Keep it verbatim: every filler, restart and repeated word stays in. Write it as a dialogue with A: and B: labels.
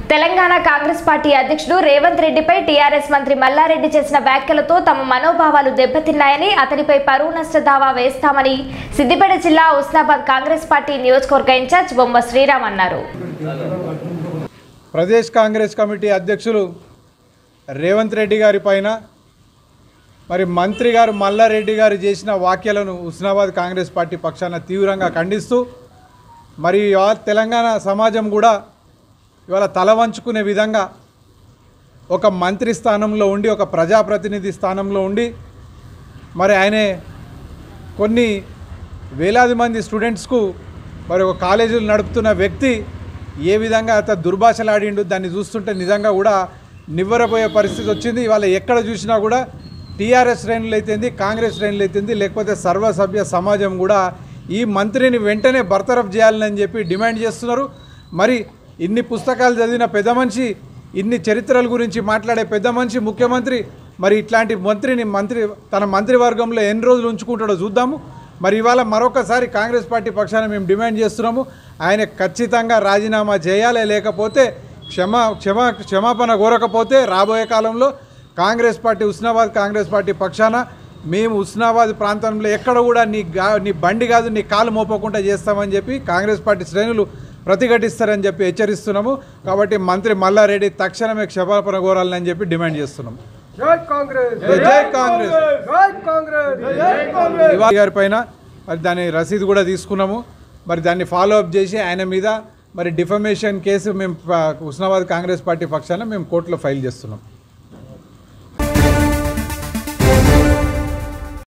A: Telangana Congress party అధ్యక్షుడు రేవంత్ రెడ్డిపై TRS మంత్రి మల్లారెడ్డి చేసిన వ్యాఖ్యలతో తమ మనోభావాలు దెబ్బతిన్నాయని అతనిపై పరువు నష్ట దావా వేస్తామని సిద్దిపేట జిల్లా ఉస్నాబాద్ కాంగ్రెస్ పార్టీ నియోజకవర్గ ఇన్ఛార్జ్ బొమ్మ శ్రీరామ్ అన్నారు.
B: ప్రదేశ్ కాంగ్రెస్ కమిటీ అధ్యక్షులు రేవంత్ రెడ్డి గారి పైన మరి మంత్రి గారు మల్లారెడ్డి గారు చేసిన వ్యాఖ్యలను ఉస్నాబాద్ కాంగ్రెస్ పార్టీ పక్షాన తీవ్రంగా ఖండిస్తూ మరి తెలంగాణ సమాజం కూడా ఇవాళ తల వంచుకునే విధంగా ఒక మంత్రి స్థానంలో ఉండి ఒక ప్రజాప్రతినిధి స్థానంలో ఉండి మరి ఆయనే కొన్ని వేలాది మంది స్టూడెంట్స్కు మరి ఒక కాలేజీలు నడుపుతున్న వ్యక్తి ఏ విధంగా అత దుర్భాషలాడిండు దాన్ని చూస్తుంటే నిజంగా కూడా నివ్వరపోయే పరిస్థితి వచ్చింది. ఇవాళ ఎక్కడ చూసినా కూడా టీఆర్ఎస్ శ్రేణులు అయితేంది, కాంగ్రెస్ శ్రేణులు అయితేంది, లేకపోతే సర్వసభ్య సమాజం కూడా ఈ మంత్రిని వెంటనే బర్తరఫ్ చేయాలని చెప్పి డిమాండ్ చేస్తున్నారు. మరి ఇన్ని పుస్తకాలు చదివిన పెద్ద మనిషి, ఇన్ని చరిత్రల గురించి మాట్లాడే పెద్ద మనిషి ముఖ్యమంత్రి మరి ఇట్లాంటి మంత్రిని మంత్రి తన మంత్రివర్గంలో ఎన్ని రోజులు ఉంచుకుంటాడో చూద్దాము. మరి ఇవాళ మరొకసారి కాంగ్రెస్ పార్టీ పక్షాన మేము డిమాండ్ చేస్తున్నాము, ఆయన ఖచ్చితంగా రాజీనామా చేయాలి, లేకపోతే క్షమా క్షమా క్షమాపణ కోరకపోతే రాబోయే కాలంలో కాంగ్రెస్ పార్టీ ఉస్నాబాద్ కాంగ్రెస్ పార్టీ పక్షాన మేము ఉస్నాబాద్ ప్రాంతంలో ఎక్కడ కూడా నీ గా నీ బండి కాదు నీ కాలు మోపకుండా చేస్తామని చెప్పి కాంగ్రెస్ పార్టీ శ్రేణులు ప్రతిఘటిస్తారని చెప్పి హెచ్చరిస్తున్నాము. కాబట్టి మంత్రి మల్లారెడ్డి తక్షణమే క్షమాపణ కోరాలని చెప్పి డిమాండ్ చేస్తున్నాం. గారి పైన మరి దాని రసీదు కూడా తీసుకున్నాము. మరి దాన్ని ఫాలో అప్ చేసి ఆయన మీద మరి డిఫమేషన్ కేసు మేము ఉస్నాబాద్ కాంగ్రెస్ పార్టీ పక్షాన మేము కోర్టులో ఫైల్ చేస్తున్నాం.